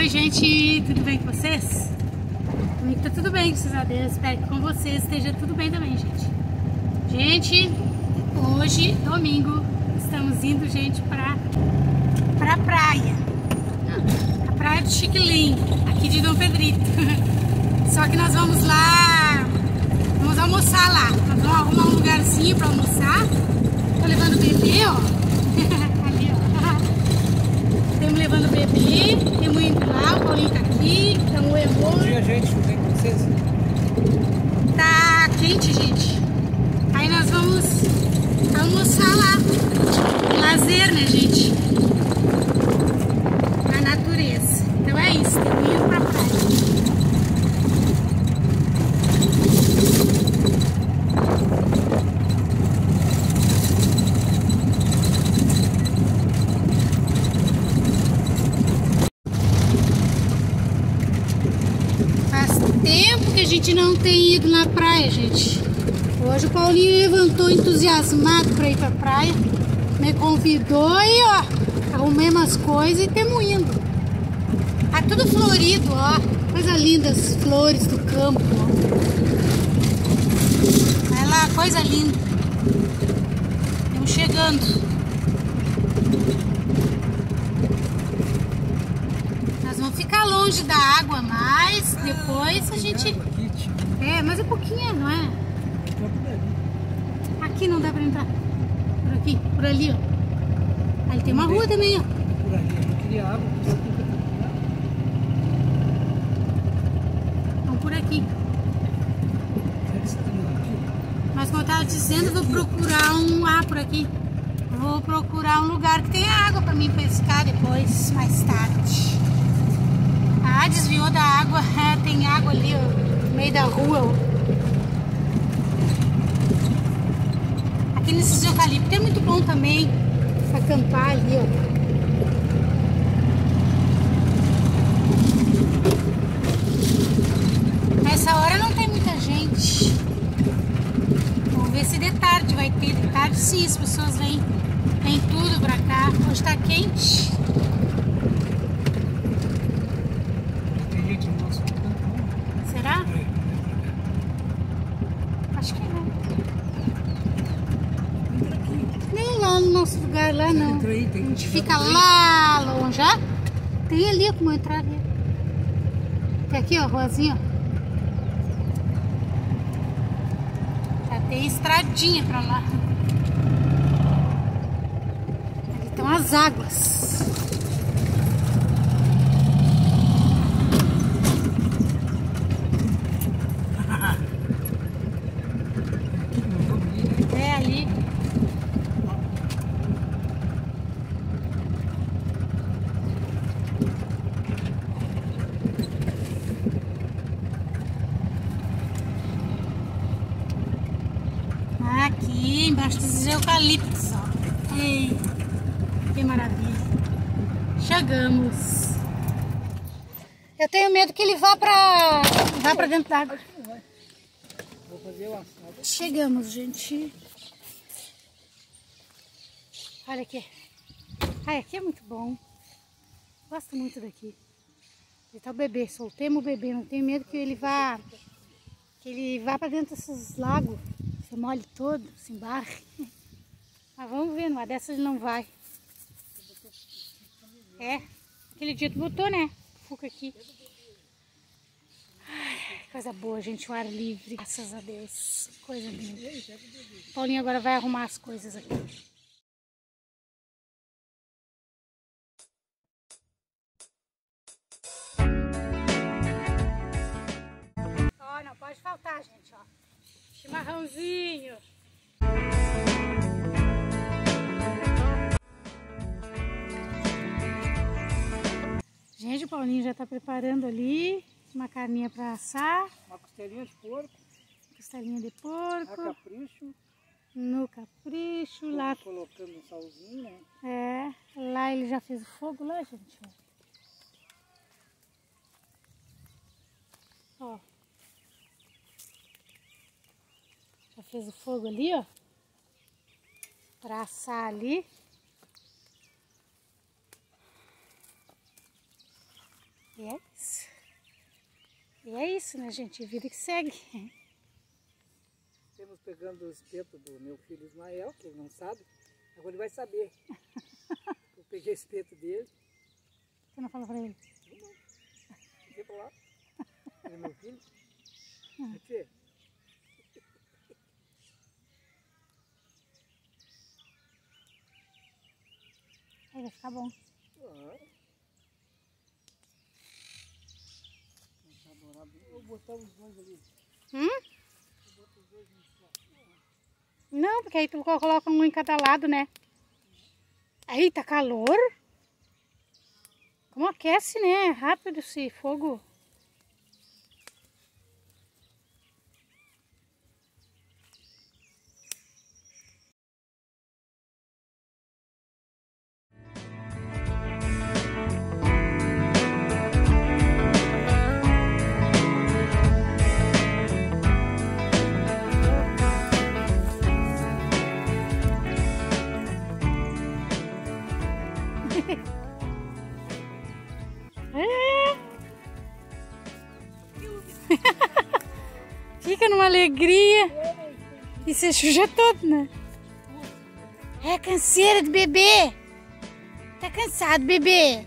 Oi gente, tudo bem com vocês? Comigo tá tudo bem, graças a Deus. Espero que com vocês esteja tudo bem também, gente. Gente, hoje, domingo, estamos indo, gente, pra praia. A praia do Chiquilim, aqui de Dom Pedrito. Só que nós vamos lá, vamos almoçar lá. Nós vamos arrumar um lugarzinho pra almoçar. Tô levando o bebê, ó. Ali, ó. Estamos levando o bebê, estamos indo lá, o Paulinho tá aqui, então o Evô. Bom dia, gente, tudo bem com vocês? Tá quente, gente. Aí nós vamos almoçar lá. Lazer, né, gente? Na natureza. Então é isso, estamos indo pra praia. Tempo que a gente não tem ido na praia, gente. Hoje o Paulinho levantou entusiasmado para ir pra praia, me convidou e ó, arrumemos as coisas e estamos indo. Tá tudo florido, ó, coisa linda, as flores do campo, ó. Olha lá, coisa linda. Estamos chegando. Vamos ficar longe da água, mas depois a gente... É, mas é pouquinho, não é? Aqui não dá pra entrar. Por aqui, por ali, ó. Ali tem uma rua também, ó. Por ali, eu não queria água. Vamos por aqui. Mas como eu tava dizendo, eu vou procurar um... Ah, por aqui. Vou procurar um lugar que tenha água pra mim pescar depois, mais tarde. Ah, desviou da água. Tem água ali, ó, no meio da rua, ó. Aqui nesses eucaliptos é muito bom também pra acampar ali, ó. Nessa hora não tem muita gente. Vamos ver se de tarde vai ter. De tarde sim, as pessoas vêm tudo pra cá. Hoje tá quente. Será? Acho que não. Nem lá no nosso lugar, lá não. A gente fica lá longe, já. Tem ali como entrar ali. Tem aqui, ó, ruazinha, ó. Já tem estradinha pra lá. Ali estão as águas. Aqui embaixo dos eucaliptos, ó. Ei, que maravilha. Chegamos. Eu tenho medo que ele vá pra dentro d'água. Vou fazer o assado. Chegamos, gente. Olha aqui. Ai, aqui é muito bom. Gosto muito daqui. Ali tá o bebê. Soltemos o bebê. Não tenho medo que ele vá pra dentro desses lagos. Se molhe todo, se embarre. Mas vamos ver, numa dessas ele não vai. É, aquele dia tu botou, né? Fuca aqui. Ai, coisa boa, gente, o ar livre. Graças a Deus. Coisa linda. Paulinho agora vai arrumar as coisas aqui. Ó, não pode faltar, gente, ó. Chimarrãozinho. Gente, o Paulinho já tá preparando ali uma carninha para assar. Uma costelinha de porco. Costelinha de porco. A capricho. No capricho. Lá colocando um salzinho, né? É, lá ele já fez o fogo lá, gente. Ó. Já fez o fogo ali, ó. Pra assar ali. E é isso. E é isso, né, gente? Vida que segue. Temos pegando o espeto do meu filho Ismael, que ele não sabe. Agora ele vai saber. Eu peguei o espeto dele. Você não falou pra ele? Fiquei pra lá. Ele é meu filho. Aqui. Aí vai ficar bom. Eu vou botar os dois ali. Não, porque aí tu coloca um em cada lado, né? Aí tá calor. Como aquece, né? Rápido esse fogo. Fica numa alegria e se suja todo, né? É canseira de bebê. Tá cansado, bebê?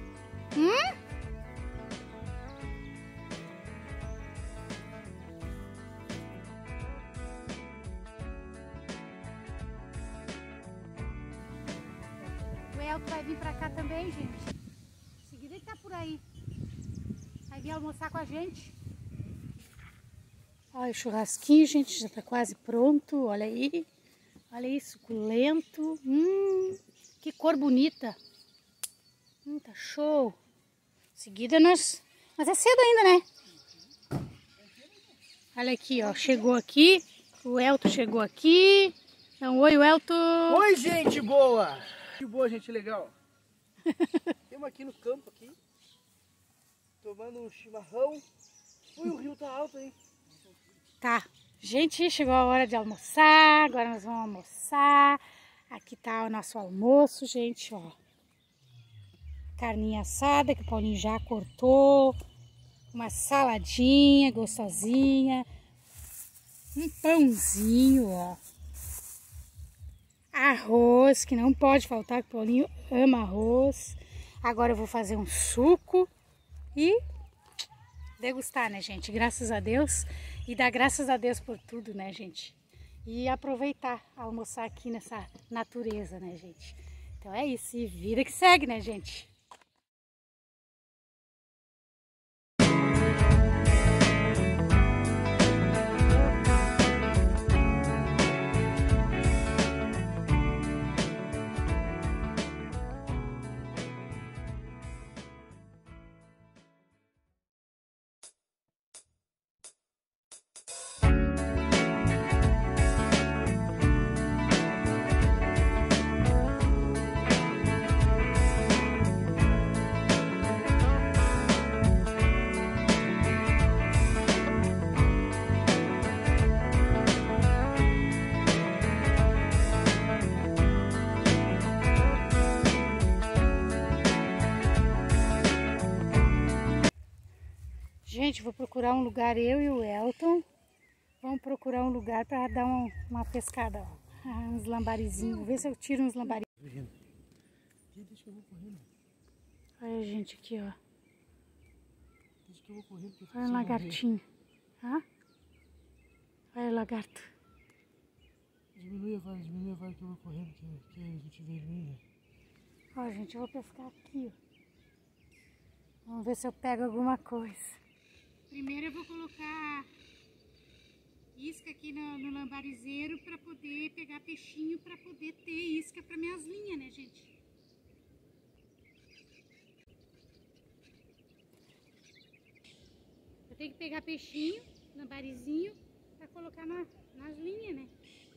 O Elton vai vir pra cá também, gente. Em seguida ele tá por aí. Vai vir almoçar com a gente. Olha o churrasquinho, gente, já tá quase pronto. Olha aí. Olha aí, suculento. Que cor bonita. Tá show. Em seguida nós... Mas é cedo ainda, né? Olha aqui, ó. Chegou aqui. O Elton chegou aqui. Então, oi, Elton. Oi, gente boa! Que boa, gente legal. Estamos aqui no campo, aqui. Tomando um chimarrão. Ui, o rio tá alto, hein? Tá. Gente, chegou a hora de almoçar. Agora nós vamos almoçar. Aqui tá o nosso almoço, gente, ó. Carninha assada que o Paulinho já cortou. Uma saladinha gostosinha. Um pãozinho, ó. Arroz, que não pode faltar, que o Paulinho ama arroz. Agora eu vou fazer um suco e degustar, né, gente? Graças a Deus. E dar graças a Deus por tudo, né, gente? E aproveitar, almoçar aqui nessa natureza, né, gente? Então é isso. E vida que segue, né, gente? Gente, vou procurar um lugar, eu e o Elton. Vamos procurar um lugar para dar uma pescada, ó. Uns lambarizinhos. Vou ver se eu tiro uns lambarizinhos. Deixa que eu vou correndo. Olha, gente, aqui, ó. Deixa que eu vou correndo. Olha o lagartinho. Hã? Olha o lagarto. Diminui a vara que eu vou correndo, que a gente vê ele, né? Ó, gente, eu vou pescar aqui, ó. Vamos ver se eu pego alguma coisa. Primeiro eu vou colocar isca aqui no lambarizeiro para poder pegar peixinho, para poder ter isca para minhas linhas, né, gente? Eu tenho que pegar peixinho, lambarizinho, para colocar nas linhas, né?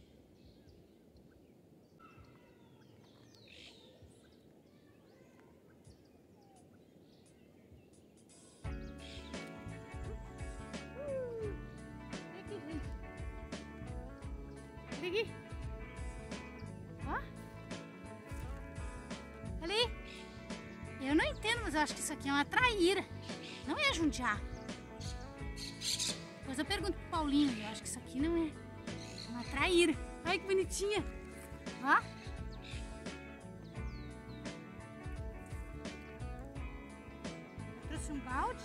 Aqui. Ó. Ali. Eu não entendo mas eu acho que isso aqui é uma traíra. Não é judiar. Depois eu pergunto pro Paulinho, eu acho que isso aqui não é. É uma traíra. Olha que bonitinha. Ó. Eu trouxe um balde.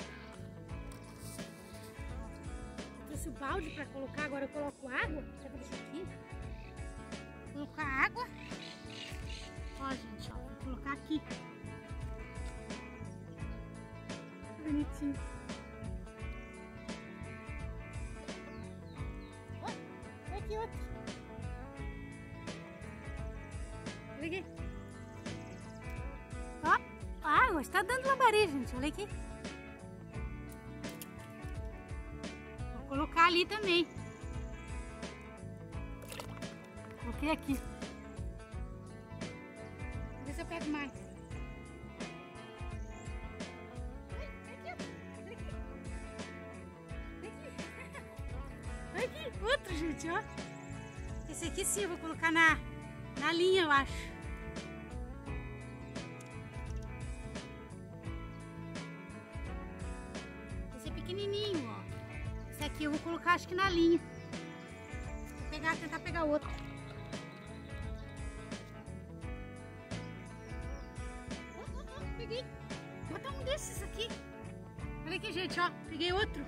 Eu trouxe o balde pra colocar, agora eu coloco água. Vou deixar aqui. Vou colocar água. Ó, gente, ó. Vou colocar aqui. Bonitinho. Olha aqui outro. Olha aqui. Ó, a água está dando lambari, gente. Olha aqui. Vou colocar ali também. Coloquei aqui. Vou ver se eu pego mais. Olha aqui, outro, gente, ó. Esse aqui sim, eu vou colocar na linha, eu acho. Esse é pequenininho, ó. Esse aqui eu vou colocar, acho que na linha. Vou tentar pegar outro. Peguei. Vou botar um desses aqui. Olha aqui, gente, ó. Peguei outro.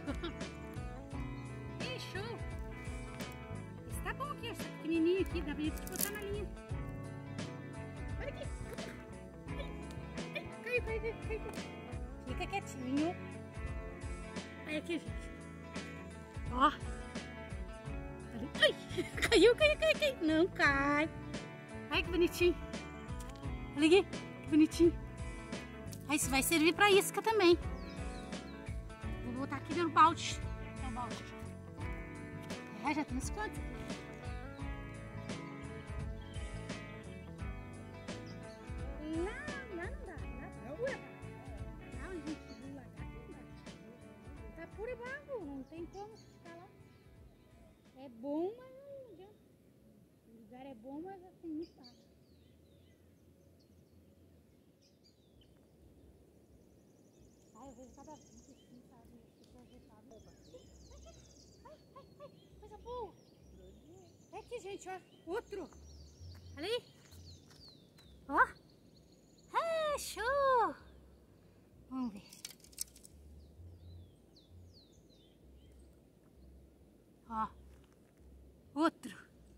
Show! Esse tá bom aqui, esse pequenininho aqui, dá pra gente botar na linha. Olha aqui! Caiu. Fica quietinho. Olha aqui, gente. Ó. Ai, caiu. Não cai. Olha que bonitinho. Olha aqui, que bonitinho. Aí isso vai servir pra isca também. Vou botar aqui no balde. É o balde. Já tem uns quantos aqui. Lá não dá. Lá pura. Não, gente, lá tá tá pura barro. Não tem como ficar lá. É bom, mas não adianta. O lugar é bom, mas assim, muito barro. Ai, eu vejo cada vez assim, sabe? Coisa boa. É aqui, gente, ó. Outro. Olha aí. Ó. É, show. Vamos ver. Ó. Outro.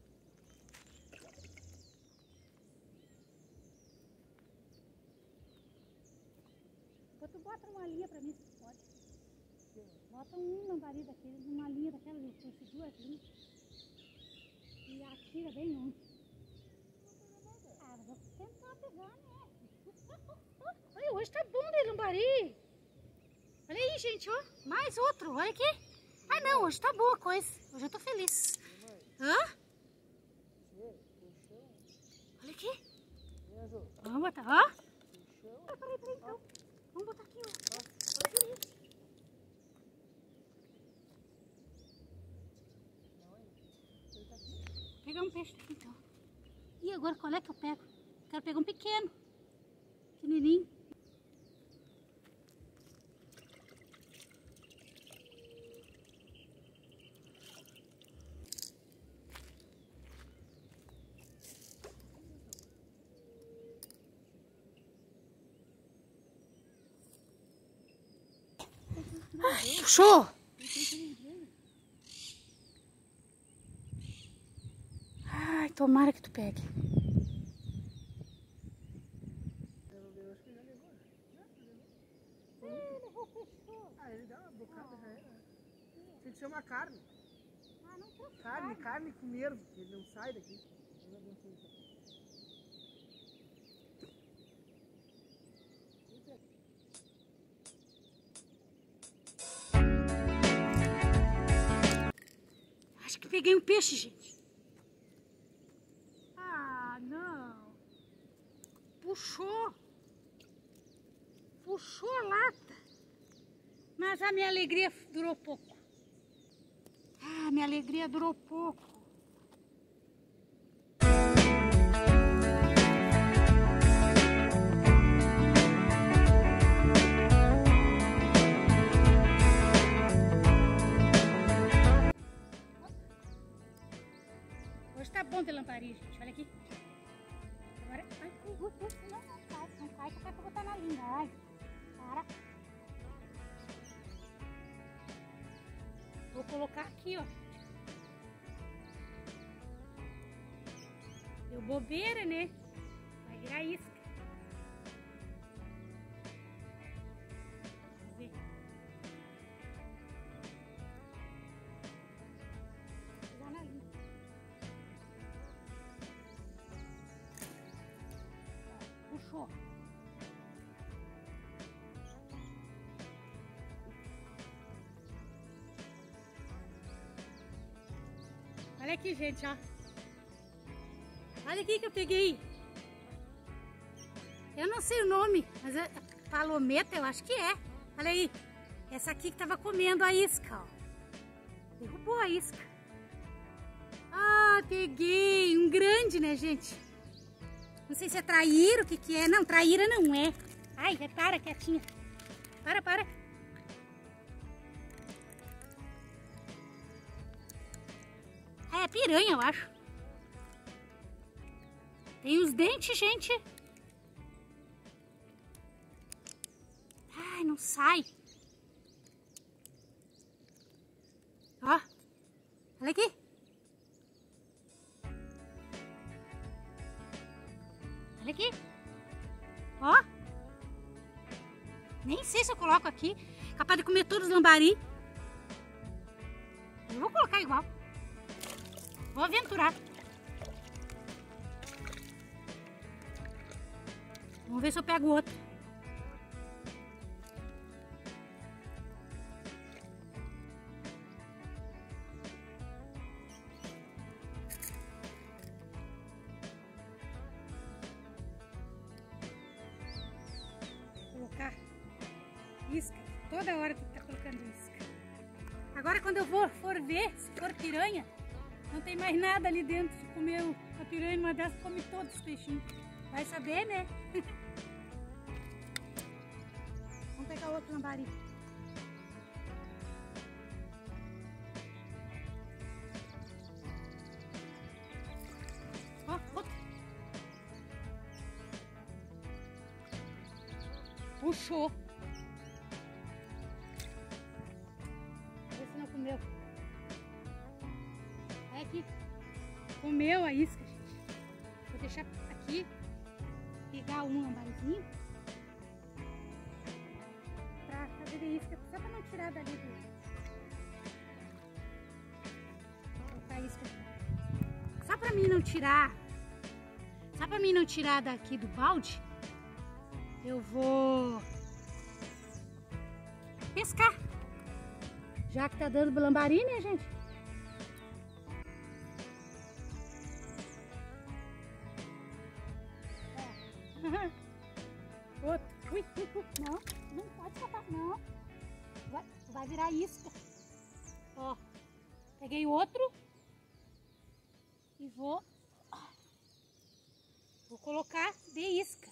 Tu bota uma linha pra mim, se pode. Bota um lambari daqueles, uma linha daquelas, eu trouxe 2 linhas. E atira bem longe. Ah, mas vou tentar pegar, né? Olha, hoje tá bom de lambari. Olha aí, gente, ó. Mais outro, olha aqui. Ah, não, hoje tá boa a coisa. Hoje eu tô feliz. Hã? Olha aqui. Vamos botar, ó. Peraí, então. Vamos botar aqui, ó. Vou pegar um peixe aqui, então. E agora, qual é que eu pego? Quero pegar um pequeno. Pequenininho. Ai, puxou! Ai, tomara que tu pegue. Ah, ele dá uma bocada, já era. Tem que ser uma carne. Ah, não trouxe carne com nervo, que ele não sai daqui. Acho que peguei um peixe, gente. Ah, não. Puxou. Puxou a lata. Mas a minha alegria durou pouco. Ah, minha alegria durou pouco. ponta de lamparina, gente. Olha aqui. Agora... Ai, não cai, que eu quero botar na linha. Ai, para. Vou colocar aqui, ó. Deu bobeira, né? Vai virar isca. Vamos ver. Vou na linha. Puxou. Olha aqui, gente, ó. Olha aqui que eu peguei. Eu não sei o nome, mas é palometa, eu acho que é. Olha aí. Essa aqui que tava comendo a isca, ó. Derrubou a isca. Ah, peguei. Um grande, né, gente? Não sei se é traíra, o que que é. Não, traíra não é. Ai, para, quietinha. Para. É piranha, eu acho. Tem os dentes, gente. Ai, não sai. Ó, olha aqui. Olha aqui. Ó. Nem sei se eu coloco aqui. Capaz de comer todos os lambari. Eu vou colocar igual. Vou aventurar. Vamos ver se eu pego outro. Vou colocar isca. Toda hora tem que estar colocando isca. Agora quando eu for ver, se for piranha, não tem mais nada ali dentro. Se comer a piranha, uma dessas come todos os peixinhos. Vai saber, né? Vamos pegar outro lambari. Ó, outro. Puxou. Vê se não comeu. É aqui. Comeu a isca, gente. Vou deixar aqui. Pegar um lambarizinho pra fazer de isca, só pra não tirar dali do... Vou colocar isca aqui. Só pra mim não tirar daqui do balde, eu vou pescar. Já que tá dando lambari, né, gente? Outro. Ui. Não pode escapar, não. Vai virar isca. Ó, peguei outro e vou colocar de isca.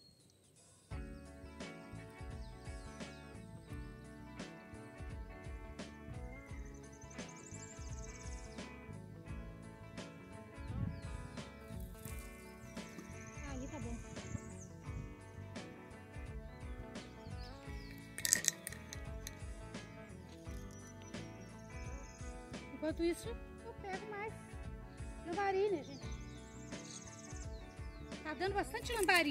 Aí tá bom. Enquanto isso, eu pego mais lambari, né, gente? Tá dando bastante lambari.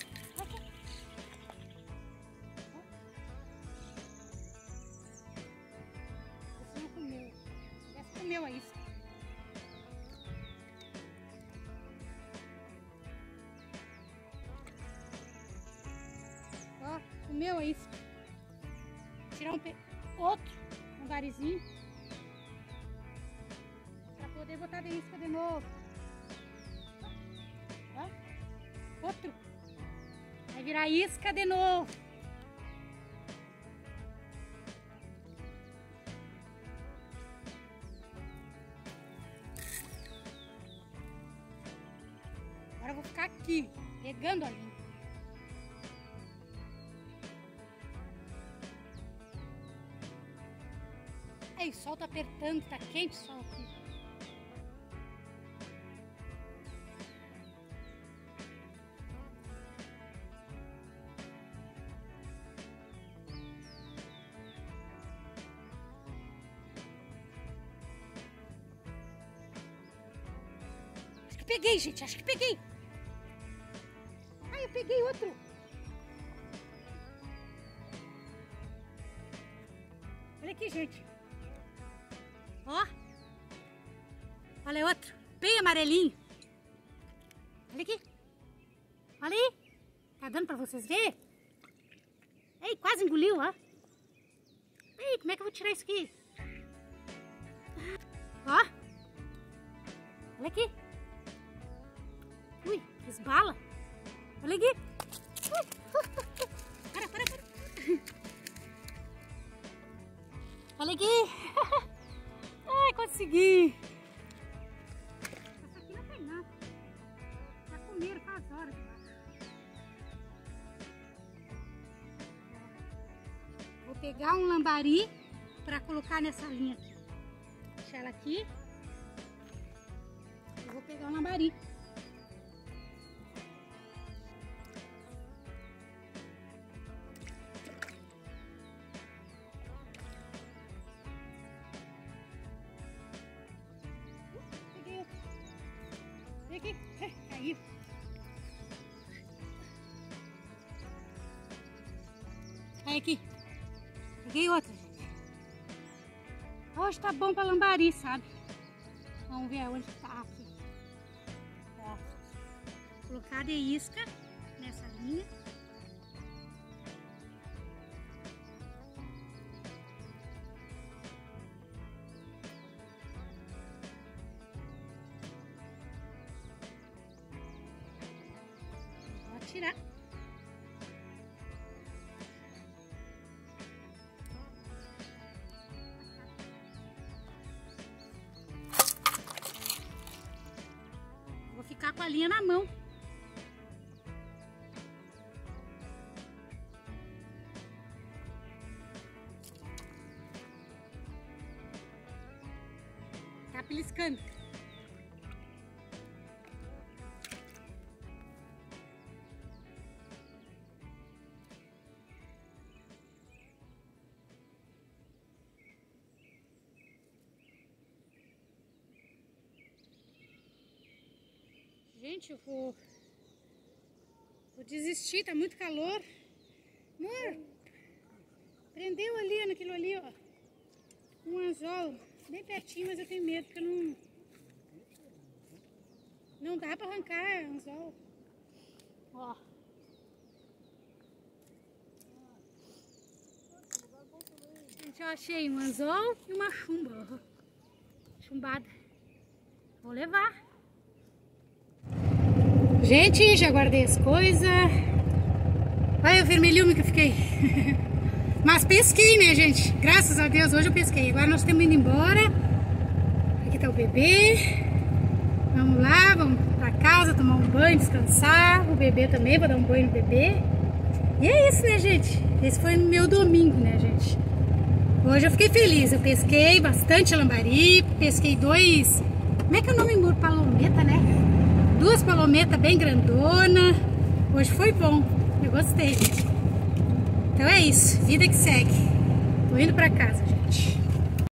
Esse não comeu. Essa comeu a isca. Ó, comeu a isca. Vou tirar outro lambarizinho. Poder botar de isca de novo. Ó, outro. Vai virar isca de novo. Agora eu vou ficar aqui, pegando a linha. Aí, o sol tá apertando, tá quente o sol aqui. peguei, gente. Acho que peguei. Ai, eu peguei outro. Olha aqui, gente. Ó. Olha outro. Bem amarelinho. Olha aqui. Olha aí. Tá dando pra vocês verem? Ei, quase engoliu, ó. Ei, como é que eu vou tirar isso aqui? Ó. Olha aqui. Ui, resbala. Olha aqui. Para. Olha aqui. Ai, consegui. Essa aqui não tem nada. Já comeram faz horas. Vou pegar um lambari para colocar nessa linha aqui. Deixar ela aqui. Eu vou pegar um lambari. Peguei outro. Vem aqui. Caiu. Aí aqui. Peguei outra, gente. Hoje tá bom pra lambari, sabe? Vamos ver onde tá aqui. Ó. Colocar de isca nessa linha. Vou tirar. Ficar com a linha na mão. Tá beliscando. Gente, eu vou desistir, tá muito calor. Amor, prendeu ali, naquilo ali, ó. Um anzol, bem pertinho, mas eu tenho medo, porque não dá pra arrancar anzol. Ó. Gente, eu achei um anzol e uma chumba, ó. Chumbada. Vou levar. Gente, já guardei as coisas. Olha o vermelhume que eu fiquei. Mas pesquei, né, gente? Graças a Deus, hoje eu pesquei. Agora nós estamos indo embora. Aqui tá o bebê. Vamos lá, vamos pra casa, tomar um banho, descansar. O bebê também, vou dar um banho no bebê. E é isso, né, gente? Esse foi o meu domingo, né, gente? Hoje eu fiquei feliz. Eu pesquei bastante lambari. Pesquei dois... Como é que é o nome? Palometa, né? Duas palometas bem grandona. Hoje foi bom. Eu gostei. Então é isso. Vida que segue. Tô indo pra casa, gente.